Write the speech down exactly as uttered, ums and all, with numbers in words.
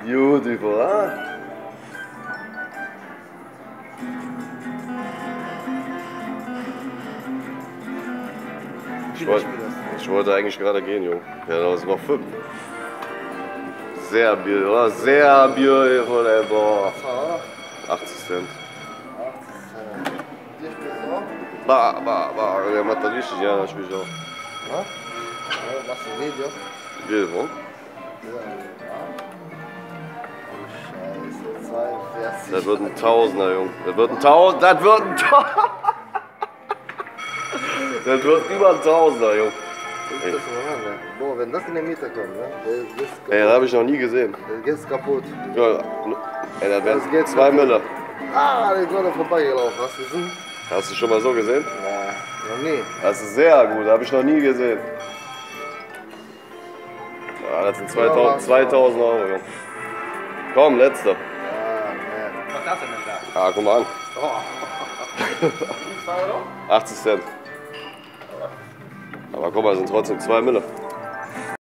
Beautiful, Ich wollte, ich wollte eigentlich gerade gehen, Junge. Ja, da ist noch fünf. Sehr beautiful, sehr beautiful, ey, boah. achtzig Cent. Bah, bah, bah, der macht das richtig, ja, das spiel ich auch. Ja? Machst du ein Video? Video, Scheiße, zweiundvierzig. Das wird ein Tausender, Junge. Das wird ein Tausender, das wird ein Tausender. Das wird über ein Tausender, Junge. Das ist mal, ne? Boah, wenn das in der Mitte kommt, ne? Der ist Ey, das hab ich noch nie gesehen. Der geht kaputt. Ja, ey, das wären Das zwei Mille. Ah, der ist gerade vorbeigelaufen, hast du gesehen? Hast du schon mal so gesehen? Ja, noch nie. Das ist sehr gut, das hab ich noch nie gesehen. Ja, das sind zweitausend, zweitausend Euro, Junge. Komm, letzter. Ja, ne. Was hast du denn da? Ah, guck mal an. zwei Euro? achtzig Cent. Aber guck mal, das sind trotzdem zwei Mille.